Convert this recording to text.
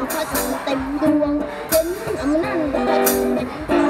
พระจันทร์เต็มดวงเห็นอำนาจพระจันทร์